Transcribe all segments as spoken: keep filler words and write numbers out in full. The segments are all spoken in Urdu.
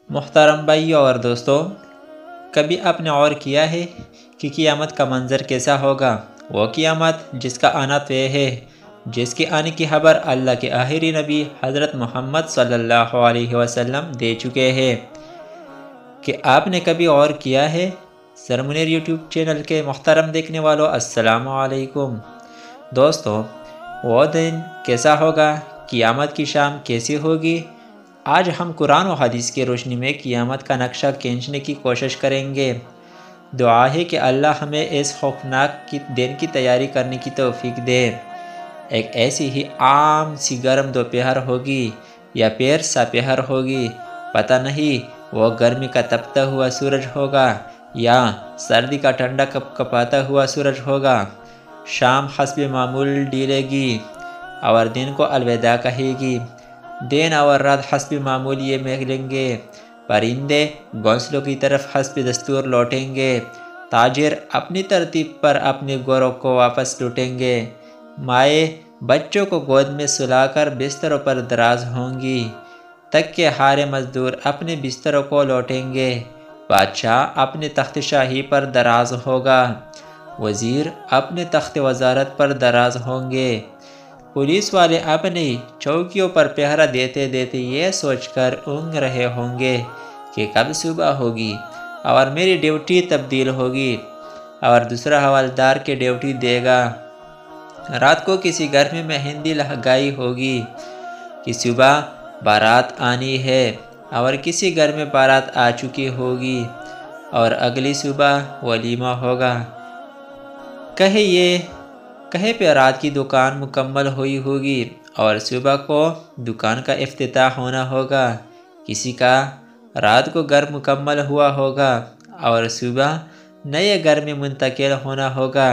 محترم بھائیوں اور دوستوں، کبھی آپ نے غور کیا ہے کہ قیامت کا منظر کیسا ہوگا؟ وہ قیامت جس کا آنا طے ہے، جس کے آنے کی خبر اللہ کے آخری نبی حضرت محمد صلی اللہ علیہ وسلم دے چکے ہیں۔ کہ آپ نے کبھی غور کیا ہے؟ سر منیر یوٹیوب چینل کے محترم دیکھنے والوں، السلام علیکم۔ دوستو، وہ دن کیسا ہوگا؟ قیامت کی شام کیسی ہوگی؟ آج ہم قرآن و حدیث کی روشنی میں قیامت کا نقشہ کھینچنے کی کوشش کریں گے۔ دعا ہے کہ اللہ ہمیں اس خوفناک دن کی تیاری کرنے کی توفیق دے۔ ایک ایسی ہی عام سی گرم دوپہر ہوگی یا پیر سا پہر ہوگی، پتہ نہیں وہ گرمی کا تپتا ہوا سورج ہوگا یا سردی کا ٹھنڈا کپ کپاتا ہوا سورج ہوگا۔ شام حسب معمول ڈھلے گی اور دن کو الوداع کہے گی۔ دن اور رات حسب معمول یہ ملیں گے۔ پرندے گھونسلوں کی طرف حسب دستور لوٹیں گے۔ تاجر اپنی ترتیب پر اپنے گوروں کو واپس لوٹیں گے۔ مائیں بچوں کو گود میں سلا کر بستروں پر دراز ہوں گی، تک کہ ہارے مزدور اپنے بستروں کو لوٹیں گے۔ بادشاہ اپنے تخت شاہی پر دراز ہوگا، وزیر اپنے تخت وزارت پر دراز ہوں گے۔ پولیس والے اپنی چوکیوں پر پہرا دیتے دیتے یہ سوچ کر اونگ رہے ہوں گے کہ کب صبح ہوگی اور میری ڈیوٹی تبدیل ہوگی، اور دوسرا حوالدار کی ڈیوٹی دے گا۔ رات کو کسی گھر میں مہندی لگائی ہوگی کہ صبح بارات آنی ہے، اور کسی گھر میں بارات آ چکی ہوگی اور اگلی صبح ولیمہ ہوگا۔ کہیں یہ کہیں پہ رات کی دکان مکمل ہوئی ہوگی اور صبح کو دکان کا افتتاح ہونا ہوگا۔ کسی کا رات کو گھر مکمل ہوا ہوگا اور صبح نئے گھر میں منتقل ہونا ہوگا۔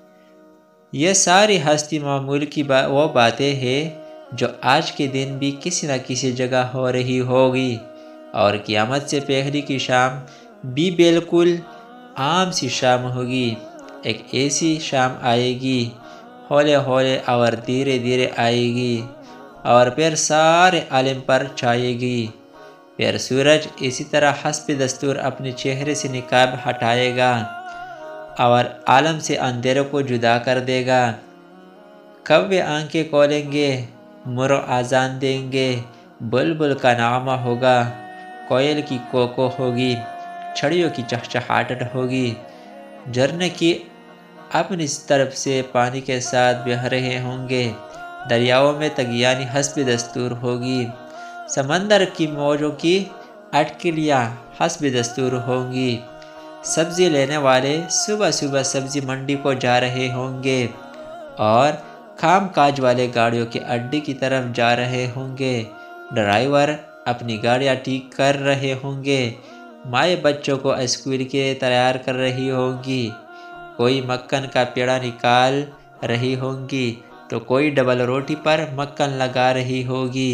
یہ ساری ہستی معمول کی با وہ باتیں ہیں جو آج کے دن بھی کسی نہ کسی جگہ ہو رہی ہوگی، اور قیامت سے پہلے کی شام بھی بالکل عام سی شام ہوگی۔ ایک ایسی شام آئے گی، ہولے ہولے اور دھیرے دھیرے آئے گی، اور پھر سارے عالم پر چھائے گی۔ پھر سورج اسی طرح حسب دستور اپنے چہرے سے نقاب ہٹائے گا اور عالم سے اندھیروں کو جدا کر دے گا۔ کوے آنکھیں کھولیں گے، مرغ اذان دیں گے، بلبل کا نغمہ ہوگا، کوئل کی کوکو ہوگی، چھڑیوں کی چہچہاہٹ ہوگی، جھرنے کی اپنی طرف سے پانی کے ساتھ بہہ رہے ہوں گے، دریاؤں میں طغیانی حسب دستور ہوگی، سمندر کی موجوں کی اٹکلیاں حسب دستور ہوں گی، سبزی لینے والے صبح صبح سبزی منڈی کو جا رہے ہوں گے اور کام کاج والے گاڑیوں کے اڈے کی طرف جا رہے ہوں گے، ڈرائیور اپنی گاڑیاں ٹھیک کر رہے ہوں گے، مائیں بچوں کو اسکول کے لیے تیار کر رہی ہوں گی، کوئی مکھن کا پیڑا نکال رہی ہوں گی تو کوئی ڈبل روٹی پر مکھن لگا رہی ہوگی،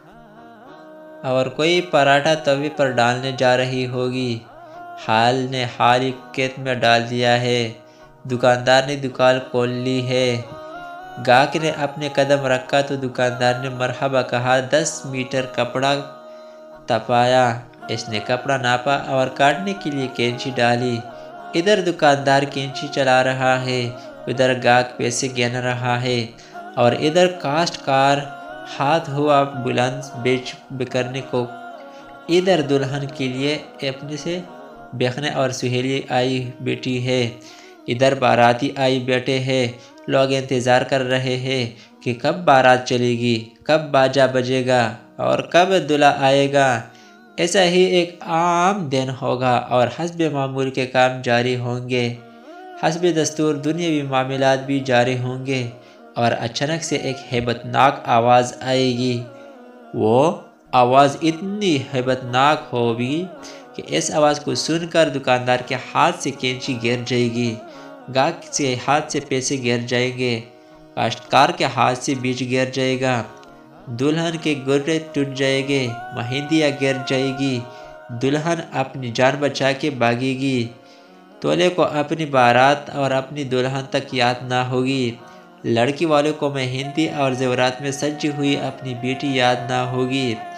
اور کوئی پراٹھا توے پر ڈالنے جا رہی ہوگی۔ حال نے حال ہی کھیت میں ڈال دیا ہے، دکاندار نے دکان کھول لی ہے۔ گاہک نے اپنے قدم رکھا تو دکاندار نے مرحبا کہا، دس میٹر کپڑا تپایا۔ اس نے کپڑا ناپا اور کاٹنے کے لیے کینچی ڈالی۔ ادھر دکاندار کینچی چلا رہا ہے، ادھر گاہک پیسے گن رہا ہے، اور ادھر کاشتکار ہاتھ ہوا بلند بیچ بکرنے کو۔ ادھر دلہن کے لیے اپنے سے بہنیں اور سہیلی آئی بیٹھی ہے، ادھر باراتی آئی بیٹھے ہیں۔ لوگ انتظار کر رہے ہیں کہ کب بارات چلے گی، کب باجا بجے گا اور کب دلہا آئے گا۔ ایسا ہی ایک عام دن ہوگا اور حسب معمول کے کام جاری ہوں گے، حسب دستور دنیاوی معاملات بھی جاری ہوں گے، اور اچانک سے ایک ہیبت ناک آواز آئے گی۔ وہ آواز اتنی ہیبت ناک ہوگی کہ اس آواز کو سن کر دکاندار کے ہاتھ سے کینچی گر جائے گی، گاہک کے ہاتھ سے پیسے گر جائیں گے، کاشتکار کے ہاتھ سے بیج گر جائے گا، دلہن کے گرے ٹوٹ جائیں گے، مہندیاں گر جائے گی، دلہن اپنی جان بچا کے بھاگے گی، دولہے کو اپنی بارات اور اپنی دلہن تک یاد نہ ہوگی، لڑکی والوں کو مہندی اور زیورات میں سجی ہوئی اپنی بیٹی یاد نہ ہوگی، تو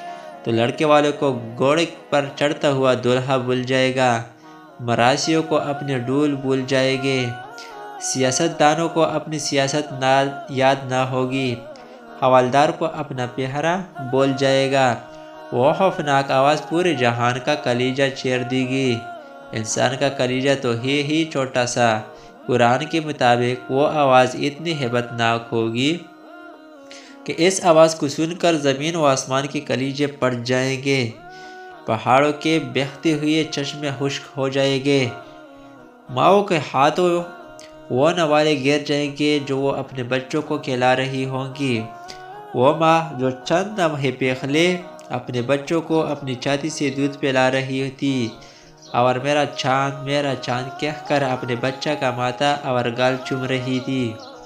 تو لڑکے والوں کو گھوڑے پر چڑھتا ہوا دولہا بھول جائے گا، مراسیوں کو اپنے ڈول بھول جائے گے، سیاست دانوں کو اپنی سیاست یاد نہ ہوگی، حوالدار کو اپنا پہرا بھول جائے گا۔ وہ خوفناک آواز پورے جہان کا کلیجہ چیر دے گی۔ انسان کا کلیجہ تو ہے ہی چھوٹا سا، قرآن کے مطابق وہ آواز اتنی ہیبت ناک ہوگی کہ اس آواز کو سن کر زمین و آسمان کے کلیجے پھٹ جائیں گے، پہاڑوں کے بہتے ہوئے چشمے خشک ہو جائیں گے، ماؤں کے ہاتھوں وہ نوالے گر جائیں گے جو وہ اپنے بچوں کو کھلا رہی ہوں گی۔ وہ ماں جو چند لمحے پہلے اپنے بچوں کو اپنی چھاتی سے دودھ پلا رہی تھی اور میرا چاند میرا چاند کہہ کر اپنے بچہ کا ماتھا اور گال چوم رہی تھی،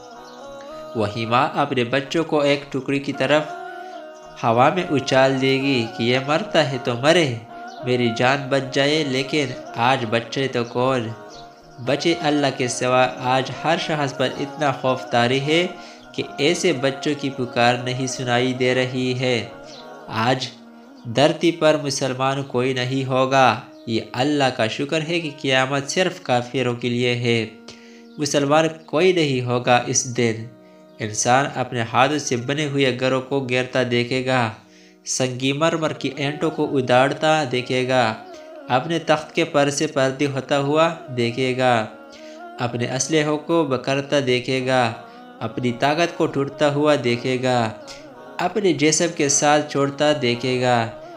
وہی ماں اپنے بچوں کو ایک ٹکڑی کی طرف ہوا میں اچھال دے گی کہ یہ مرتا ہے تو مرے، میری جان بچ جائے۔ لیکن آج بچے تو کون بچے اللہ کے سوا، آج ہر شخص پر اتنا خوف طاری ہے کہ ایسے بچوں کی پکار نہیں سنائی دے رہی ہے۔ آج دھرتی پر مسلمان کوئی نہیں ہوگا۔ یہ اللہ کا شکر ہے کہ قیامت صرف کافروں کے لیے ہے، مسلمان کوئی نہیں ہوگا اس دن۔ انسان اپنے ہاتھوں سے بنے ہوئے گھروں کو گرتا دیکھے گا، سنگی مرمر کی اینٹوں کو اداڑتا دیکھے گا، اپنے تخت کے پر سے پردے ہوتا ہوا دیکھے گا، اپنے اسلحوں کو بکھرتا دیکھے گا، اپنی طاقت کو ٹوٹتا ہوا دیکھے گا، اپنے جسم کے ساتھ چھوڑتا دیکھے گا۔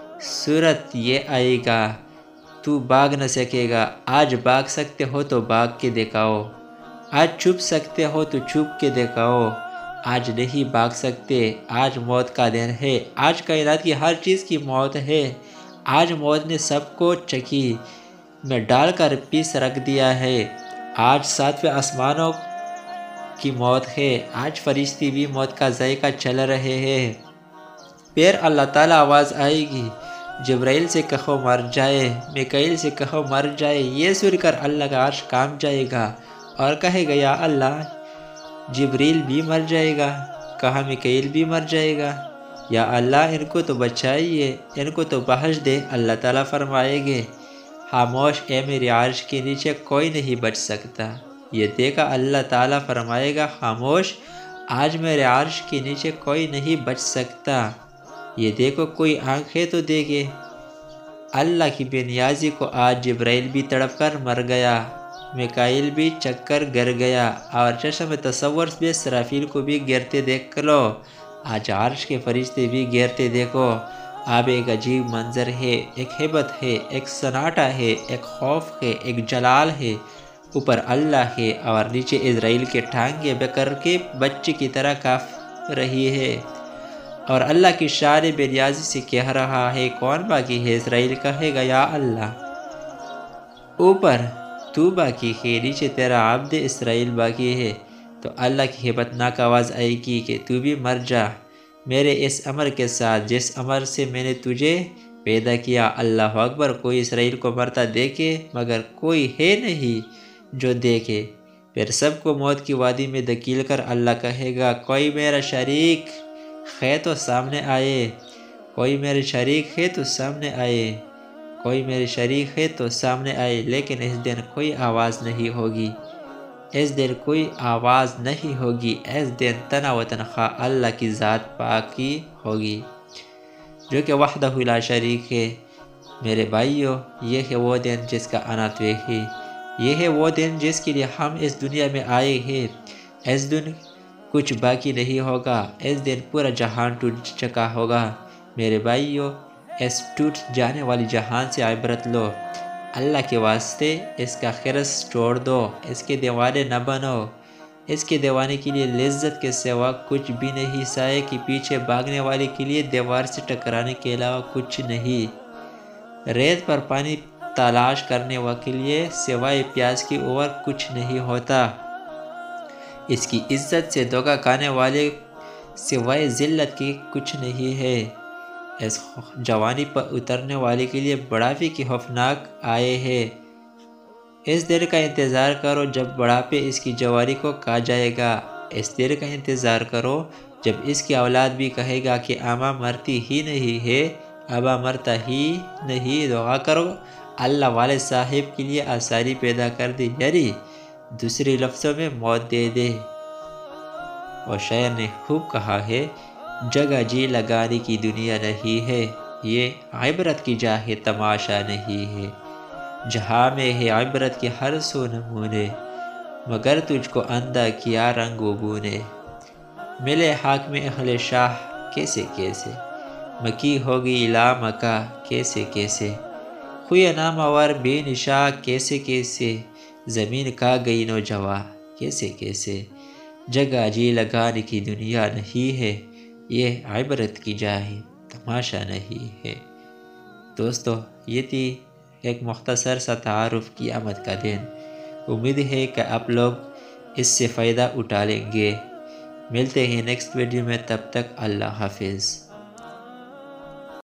صورت یہ آئے گا، تو بھاگ نہ سکے گا۔ آج بھاگ سکتے ہو تو بھاگ کے دکھاؤ، آج چھپ سکتے ہو تو چھپ کے دکھاؤ، آج نہیں بھاگ سکتے، آج موت کا دن ہے، آج کائنات کی ہر چیز کی موت ہے، آج موت نے سب کو چکی میں ڈال کر پیس رکھ دیا ہے، آج ساتویں آسمانوں کی موت ہے، آج فرشتے بھی موت کا ذائقہ چل رہے ہیں۔ پھر اللہ تعالیٰ آواز آئے گی، جبرائیل سے کہو مر جائے، میکائیل سے کہو مر جائے۔ یہ سن کر اللہ کا عرش کانپ جائے گا اور کہے گا یا اللہ، جبرائیل بھی مر جائے گا، کہا میکائیل بھی مر جائے گا، یا اللہ ان کو تو بچائیے، ان کو تو بخش دے۔ اللہ تعالیٰ فرمائے گے خاموش، اے میرے عرش کے نیچے کوئی نہیں بچ سکتا۔ یہ دیکھا اللہ تعالیٰ فرمائے گا خاموش، آج میرے عرش کے نیچے کوئی نہیں بچ سکتا۔ یہ دیکھو کوئی آنکھ ہے تو دیکھے۔ اللہ کی بے نیازی کو آج جبرائیل بھی تڑپ کر مر گیا، میکائیل بھی چک کر گر گیا، اور چشم تصور میں اسرافیل کو بھی گرتے دیکھ لو، آج عرش کے فرشتے بھی گرتے دیکھو۔ اب ایک عجیب منظر ہے، ایک ہیبت ہے، ایک سناٹا ہے، ایک خوف ہے، ایک جلال ہے۔ اوپر اللہ ہے اور نیچے اسرائیل کے ٹانگیں بکر کے بچے کی طرح کانپ رہی ہے، اور اللہ کی شان بے نیازی سے کہہ رہا ہے کون باقی ہے؟ اسرائیل کہے گا یا اللہ، اوپر تو باقی ہے، نیچے تیرا عبد اسرائیل باقی ہے۔ تو اللہ کی ہیبت ناک آواز آئے گی کہ تو بھی مر جا میرے اس امر کے ساتھ جس امر سے میں نے تجھے پیدا کیا۔ اللہ اکبر۔ کوئی اسرائیل کو مرتا دیکھے، مگر کوئی ہے نہیں جو دیکھے۔ پھر سب کو موت کی وادی میں دھکیل کر اللہ کہے گا کوئی میرا شریک ہے تو سامنے آئے، کوئی میرے شریک ہے تو سامنے آئے، کوئی میرے شریک ہے تو سامنے آئے۔ لیکن اس دن کوئی آواز نہیں ہوگی، اس دن کوئی آواز نہیں ہوگی، اس دن تنا و تنہا اللہ کی ذات پاک کی ہوگی جو کہ وحدہ لا شریک ہے۔ میرے بھائیوں، یہ ہے وہ دن جس کا آنا طے ہے، یہ ہے وہ دن جس کے لیے ہم اس دنیا میں آئے ہیں۔ اس دن کچھ باقی نہیں ہوگا، اس دن پورا جہان ٹوٹ چکا ہوگا۔ میرے بھائیوں، اس ٹوٹ جانے والی جہان سے عبرت لو، اللہ کے واسطے اس کا خرس چھوڑ دو، اس کے دیوانے نہ بنو۔ اس کے دیوانے کے لیے لذت کے سوا کچھ بھی نہیں، سائے کے پیچھے بھاگنے والے کے لیے دیوار سے ٹکرانے کے علاوہ کچھ نہیں، ریت پر پانی تلاش کرنے والے کے لیے سوائے پیاس کے اور کچھ نہیں ہوتا، اس کی عزت سے دھوکہ کھانے والے سوائے ذلت کے کچھ نہیں ہے، اس جوانی پر اترنے والے کے لیے بڑھاپے کی خوفناک آئے ہے۔ اس دن کا انتظار کرو جب بڑھاپے اس کی جوانی کو کھا جائے گا، اس دن کا انتظار کرو جب اس کی اولاد بھی کہے گا کہ اماں مرتی ہی نہیں ہے، اب مرتا ہی نہیں، دعا کرو اللہ والد صاحب کے لیے آسانی پیدا کر دے، یعنی دوسرے لفظوں میں موت دے دے۔ اور شاعر نے خوب کہا ہے، جگہ جی لگانے کی دنیا نہیں ہے، یہ عبرت کی جا ہے تماشا نہیں ہے۔ جہاں میں ہے عبرت کے ہر سو نمونے، مگر تجھ کو اندھا کیا رنگ و بو نے۔ ملے حاکم اہل شاہ کیسے کیسے، مکی ہوگی لا مکا کیسے کیسے۔ خوی نامور بے نشا کیسے کیسے، زمین کا گئی نوجواں کیسے کیسے۔ جگہ جی لگانے کی دنیا نہیں ہے، یہ عبرت کی جا ہے تماشا نہیں ہے۔ دوستو، یہ تھی ایک مختصر سا تعارف قیامت کا دن۔ امید ہے کہ آپ لوگ اس سے فائدہ اٹھا لیں گے۔ ملتے ہیں نیکسٹ ویڈیو میں، تب تک اللہ حافظ۔